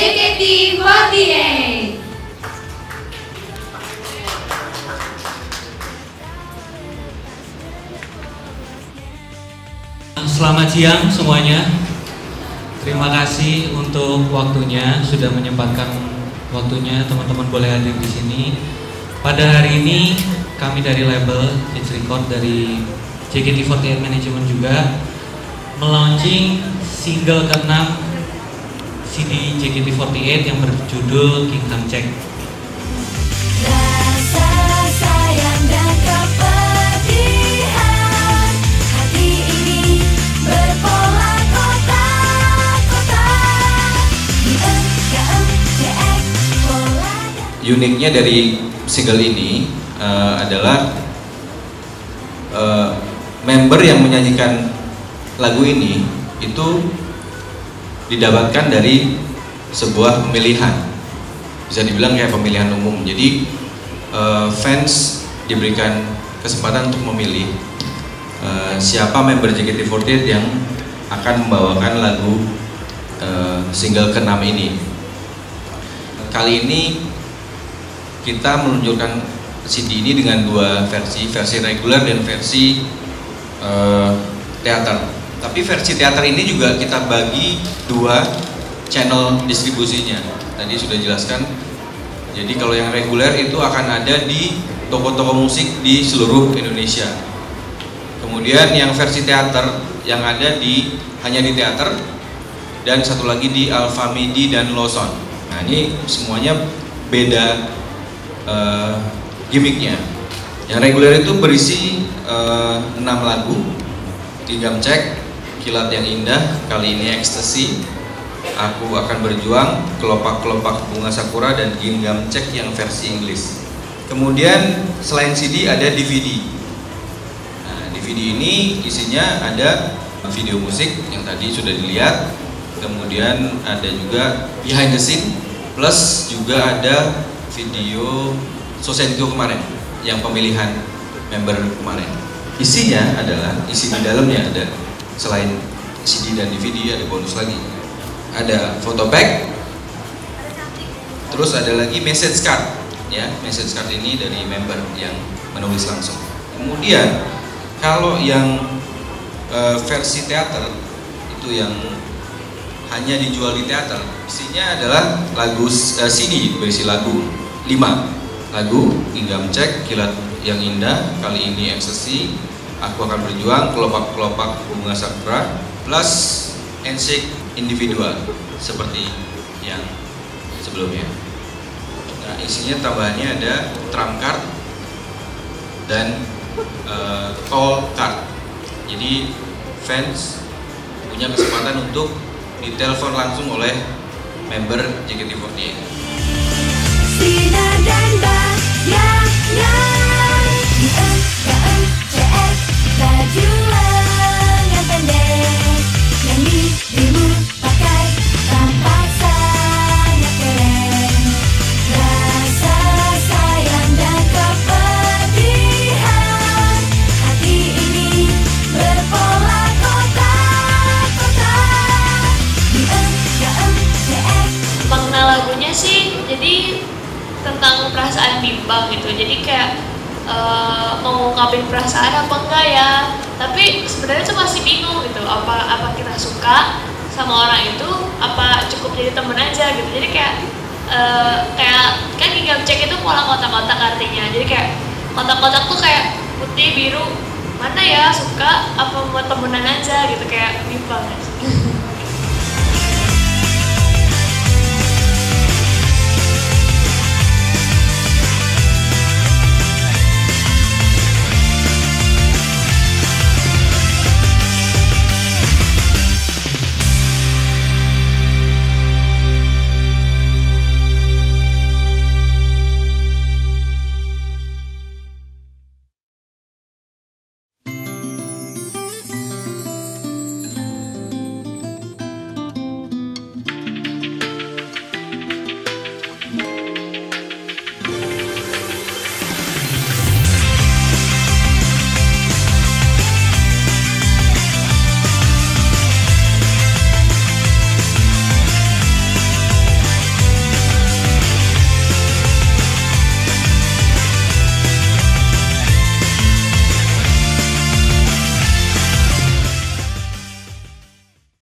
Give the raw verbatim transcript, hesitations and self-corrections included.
J K T empat puluh delapan. Selamat siang semuanya. Terima kasih untuk waktunya, sudah menyempatkan waktunya teman-teman boleh hadir di sini. Pada hari ini kami dari label It's Record dari J K T empat puluh delapan Management juga melaunching single keenam C D J K T empat puluh delapan yang berjudul Kingdom Check. Rasa sayang dan kepedihan hati ini berpola kotak-kotak. Di M K M J X pola. Uniknya dari single ini uh, adalah uh, member yang menyanyikan lagu ini itu didapatkan dari sebuah pemilihan, bisa dibilang kayak pemilihan umum. Jadi uh, fans diberikan kesempatan untuk memilih uh, siapa member J K T empat puluh delapan yang akan membawakan lagu uh, single keenam ini. Kali ini kita meluncurkan C D ini dengan dua versi, versi reguler dan versi uh, teater. Tapi versi teater ini juga kita bagi dua channel distribusinya. Tadi sudah jelaskan. Jadi kalau yang reguler itu akan ada di toko-toko musik di seluruh Indonesia. Kemudian yang versi teater yang ada di hanya di teater dan satu lagi di Alfamidi dan Lawson. Nah ini semuanya beda Uh, gimmicknya. Yang reguler itu berisi uh, enam lagu: Kingdom Check, Kilat yang Indah, Kali Ini Ekstasi, Aku Akan Berjuang, Kelopak-kelopak Bunga Sakura, dan Kingdom Check yang versi Inggris. Kemudian selain C D ada D V D. Nah, D V D ini isinya ada video musik yang tadi sudah dilihat, kemudian ada juga behind the scene, plus juga ada video Sosenko kemarin yang pemilihan member kemarin. Isinya adalah, isi di dalamnya ada selain C D dan D V D ada bonus lagi. Ada photo bag, terus ada lagi message card ya. Message card ini dari member yang menulis langsung. Kemudian kalau yang e, versi teater itu yang hanya dijual di teater, isinya adalah lagu e, C D berisi lagu lima lagu: Kingdom Check, Kilat yang Indah, Kali Ini Ekstasi, Aku Akan Berjuang, Kelopak-kelopak Bunga Sakura, plus handshake individual seperti yang sebelumnya. Nah, isinya tambahannya ada trump card dan uh, call card. Jadi fans punya kesempatan untuk ditelepon langsung oleh member J K T empat puluh delapan. Sinar dan bayangan di M K M J X, baju lengan pendek yang dirimu pakai tampak sangat keren. Rasa sayang dan kepedihan hati ini berpola kotak-kotak di M K M J X. Makna lagunya sih jadi tentang perasaan bimbang gitu, jadi kayak uh, mau ngungkapin perasaan apa enggak ya, tapi sebenarnya tuh masih bingung gitu, apa apa kita suka sama orang itu, apa cukup jadi temen aja gitu. Jadi kayak uh, kayak kan Kingdom Check itu pola kotak-kotak artinya, jadi kayak kotak-kotak tuh kayak putih biru, mana ya suka apa mau temenan aja gitu, kayak bimbang aja.